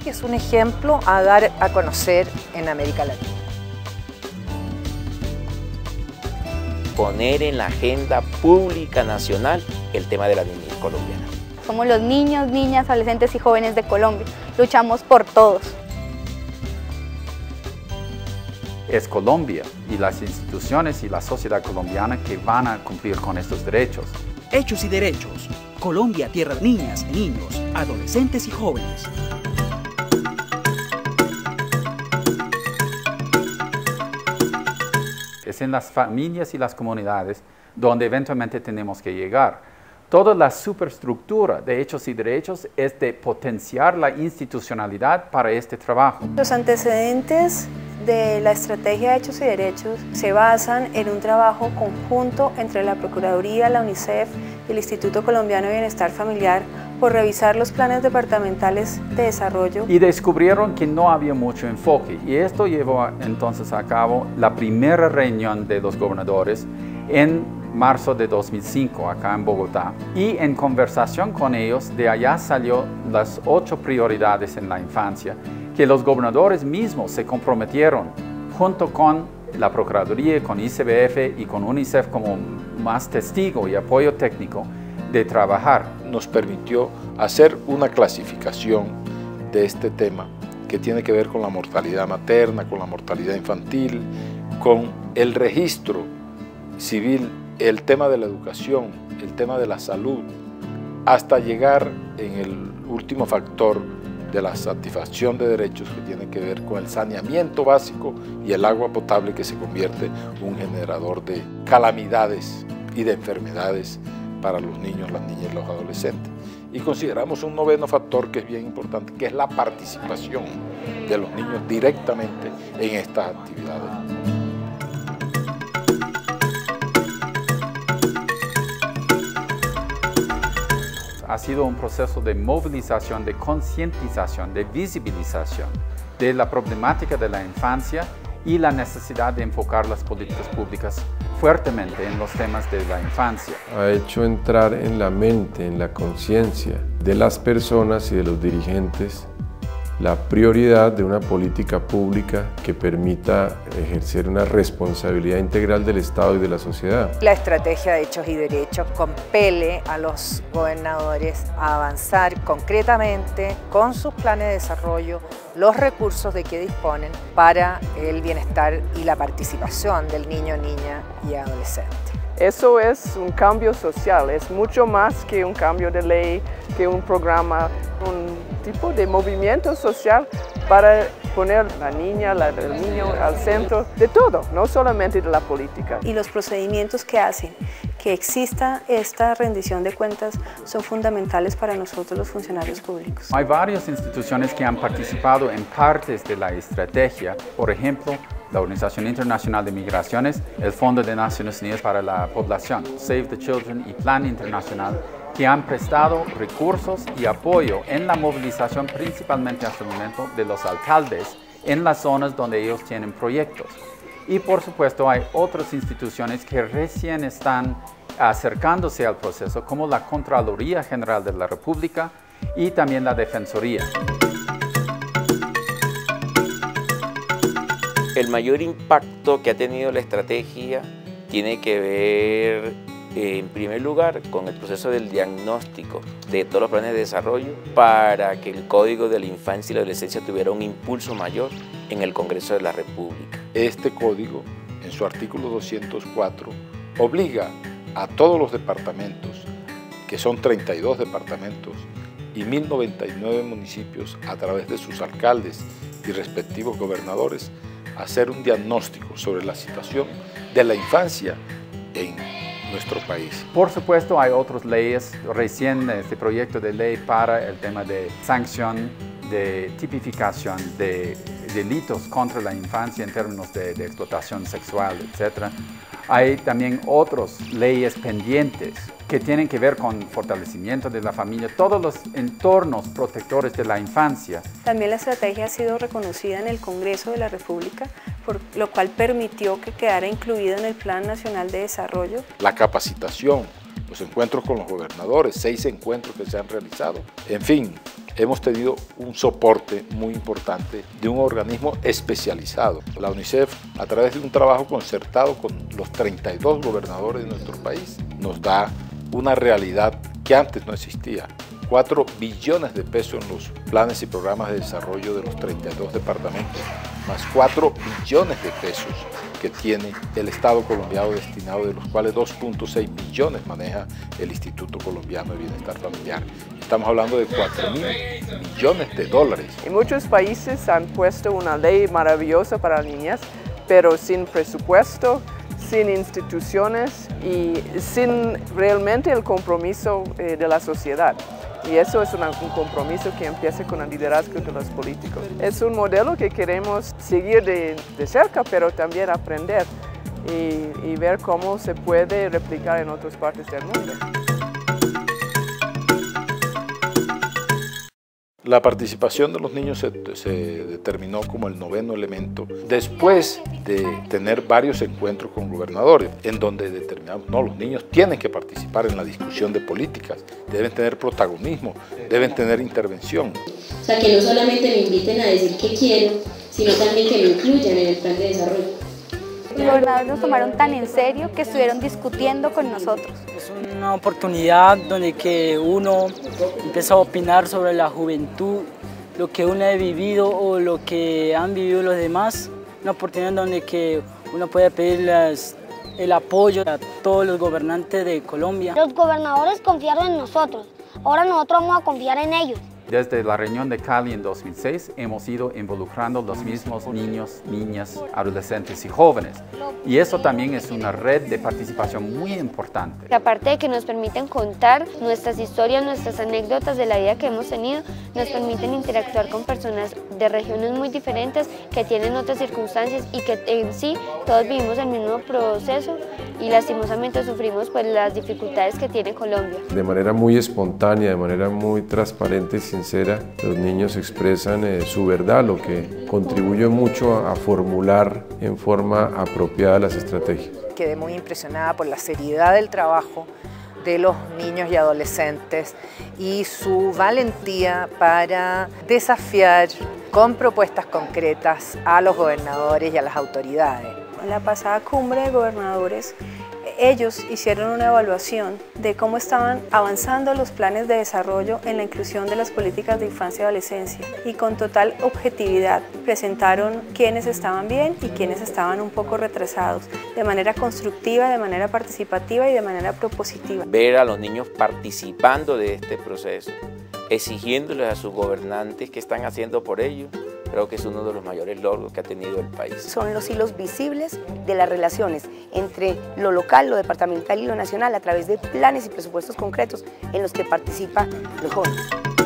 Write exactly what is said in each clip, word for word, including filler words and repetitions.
que es un ejemplo a dar a conocer en América Latina. Poner en la agenda pública nacional el tema de la niñez colombiana. Somos los niños, niñas, adolescentes y jóvenes de Colombia. Luchamos por todos. Es Colombia y las instituciones y la sociedad colombiana que van a cumplir con estos derechos. Hechos y derechos. Colombia, tierra de niñas, niños, adolescentes y jóvenes. Es en las familias y las comunidades donde eventualmente tenemos que llegar. Toda la superestructura de hechos y derechos es de potenciar la institucionalidad para este trabajo. Los antecedentes de la estrategia de hechos y derechos se basan en un trabajo conjunto entre la Procuraduría, la UNICEF y el Instituto Colombiano de Bienestar Familiar por revisar los planes departamentales de desarrollo. Y descubrieron que no había mucho enfoque, y esto llevó entonces a cabo la primera reunión de los gobernadores en marzo de dos mil cinco, acá en Bogotá. Y en conversación con ellos, de allá salió las ocho prioridades en la infancia, que los gobernadores mismos se comprometieron, junto con la Procuraduría, con I C B F y con UNICEF como más testigo y apoyo técnico, de trabajar. Nos permitió hacer una clasificación de este tema que tiene que ver con la mortalidad materna, con la mortalidad infantil, con el registro civil, el tema de la educación, el tema de la salud, hasta llegar en el último factor de la satisfacción de derechos que tiene que ver con el saneamiento básico y el agua potable, que se convierte en un generador de calamidades y de enfermedades para los niños, las niñas y los adolescentes. Y consideramos un noveno factor que es bien importante, que es la participación de los niños directamente en estas actividades. Ha sido un proceso de movilización, de concientización, de visibilización de la problemática de la infancia y la necesidad de enfocar las políticas públicas fuertemente en los temas de la infancia. Ha hecho entrar en la mente, en la conciencia de las personas y de los dirigentes la prioridad de una política pública que permita ejercer una responsabilidad integral del Estado y de la sociedad. La estrategia de hechos y derechos compele a los gobernadores a avanzar concretamente con sus planes de desarrollo los recursos de que disponen para el bienestar y la participación del niño, niña y adolescente. Eso es un cambio social, es mucho más que un cambio de ley, que un programa, un tipo de movimiento social para poner la niña, la, el niño al centro de todo, no solamente de la política. Y los procedimientos que hacen que exista esta rendición de cuentas son fundamentales para nosotros los funcionarios públicos. Hay varias instituciones que han participado en partes de la estrategia, por ejemplo, la Organización Internacional de Migraciones, el Fondo de Naciones Unidas para la Población, Save the Children y Plan Internacional, que han prestado recursos y apoyo en la movilización, principalmente hasta el momento, de los alcaldes en las zonas donde ellos tienen proyectos. Y por supuesto hay otras instituciones que recién están acercándose al proceso, como la Contraloría General de la República y también la Defensoría. El mayor impacto que ha tenido la estrategia tiene que ver, eh, en primer lugar, con el proceso del diagnóstico de todos los planes de desarrollo para que el Código de la Infancia y la Adolescencia tuviera un impulso mayor en el Congreso de la República. Este código, en su artículo doscientos cuatro, obliga a todos los departamentos, que son treinta y dos departamentos y mil noventa y nueve municipios, a través de sus alcaldes y respectivos gobernadores, hacer un diagnóstico sobre la situación de la infancia en nuestro país. Por supuesto, hay otras leyes, recién este proyecto de ley para el tema de sanción, de tipificación de delitos contra la infancia en términos de, de explotación sexual, etcétera. Hay también otras leyes pendientes que tienen que ver con fortalecimiento de la familia, todos los entornos protectores de la infancia. También la estrategia ha sido reconocida en el Congreso de la República, por lo cual permitió que quedara incluida en el Plan Nacional de Desarrollo. La capacitación, los encuentros con los gobernadores, seis encuentros que se han realizado. En fin, hemos tenido un soporte muy importante de un organismo especializado. La UNICEF, a través de un trabajo concertado con los treinta y dos gobernadores de nuestro país, nos da una realidad que antes no existía. cuatro billones de pesos en los planes y programas de desarrollo de los treinta y dos departamentos, más cuatro billones de pesos que tiene el Estado colombiano destinado, de los cuales dos punto seis billones maneja el Instituto Colombiano de Bienestar Familiar. Estamos hablando de cuatro mil millones de dólares. En muchos países han puesto una ley maravillosa para las niñas, pero sin presupuesto, sin instituciones y sin realmente el compromiso eh, de la sociedad. Y eso es una, un compromiso que empieza con el liderazgo de los políticos. Es un modelo que queremos seguir de, de cerca, pero también aprender y, y ver cómo se puede replicar en otras partes del mundo. La participación de los niños se, se determinó como el noveno elemento después de tener varios encuentros con gobernadores, en donde determinamos, no, los niños tienen que participar en la discusión de políticas, deben tener protagonismo, deben tener intervención. O sea, que no solamente me inviten a decir qué quiero, sino también que me incluyan en el plan de desarrollo. Los gobernadores nos tomaron tan en serio que estuvieron discutiendo con nosotros. Es una oportunidad donde que uno empieza a opinar sobre la juventud, lo que uno ha vivido o lo que han vivido los demás. Una oportunidad donde que uno puede pedirles el apoyo a todos los gobernantes de Colombia. Los gobernadores confiaron en nosotros, ahora nosotros vamos a confiar en ellos. Desde la reunión de Cali en dos mil seis hemos ido involucrando los mismos niños, niñas, adolescentes y jóvenes. Y eso también es una red de participación muy importante. Aparte de que nos permiten contar nuestras historias, nuestras anécdotas de la vida que hemos tenido, nos permiten interactuar con personas de regiones muy diferentes que tienen otras circunstancias y que en sí todos vivimos el mismo proceso y lastimosamente sufrimos pues las dificultades que tiene Colombia. De manera muy espontánea, de manera muy transparente y sincera, los niños expresan eh, su verdad, lo que contribuye mucho a, a formular en forma apropiada las estrategias. Quedé muy impresionada por la seriedad del trabajo de los niños y adolescentes y su valentía para desafiar con propuestas concretas a los gobernadores y a las autoridades. En la pasada cumbre de gobernadores, ellos hicieron una evaluación de cómo estaban avanzando los planes de desarrollo en la inclusión de las políticas de infancia y adolescencia y con total objetividad presentaron quiénes estaban bien y quiénes estaban un poco retrasados, de manera constructiva, de manera participativa y de manera propositiva. Ver a los niños participando de este proceso, exigiéndoles a sus gobernantes qué están haciendo por ellos, creo que es uno de los mayores logros que ha tenido el país. Son los hilos visibles de las relaciones entre lo local, lo departamental y lo nacional a través de planes y presupuestos concretos en los que participan los jóvenes.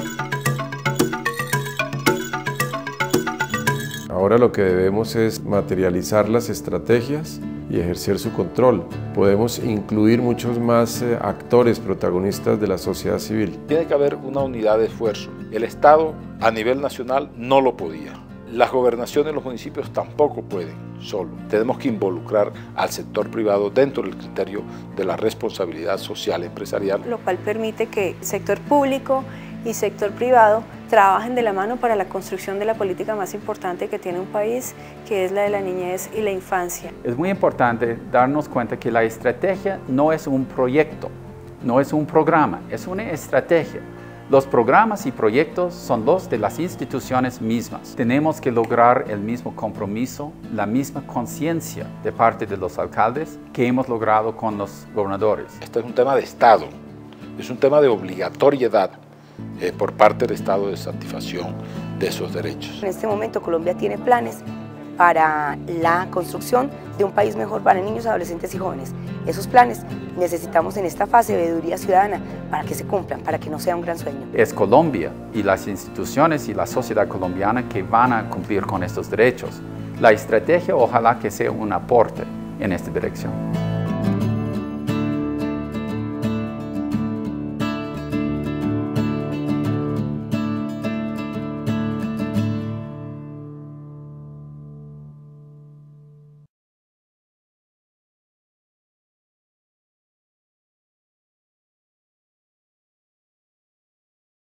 Ahora lo que debemos es materializar las estrategias y ejercer su control. Podemos incluir muchos más eh, actores protagonistas de la sociedad civil. Tiene que haber una unidad de esfuerzo. El Estado a nivel nacional no lo podía. Las gobernaciones y los municipios tampoco pueden solo. Tenemos que involucrar al sector privado dentro del criterio de la responsabilidad social empresarial. Lo cual permite que sector público y sector privado trabajen de la mano para la construcción de la política más importante que tiene un país, que es la de la niñez y la infancia. Es muy importante darnos cuenta que la estrategia no es un proyecto, no es un programa, es una estrategia. Los programas y proyectos son los de las instituciones mismas. Tenemos que lograr el mismo compromiso, la misma conciencia de parte de los alcaldes que hemos logrado con los gobernadores. Este es un tema de Estado, es un tema de obligatoriedad eh, por parte del Estado de satisfacción de esos derechos. En este momento Colombia tiene planes para la construcción de un país mejor para niños, adolescentes y jóvenes. Esos planes necesitamos en esta fase de veeduría ciudadana para que se cumplan, para que no sea un gran sueño. Es Colombia y las instituciones y la sociedad colombiana que van a cumplir con estos derechos. La estrategia ojalá que sea un aporte en esta dirección.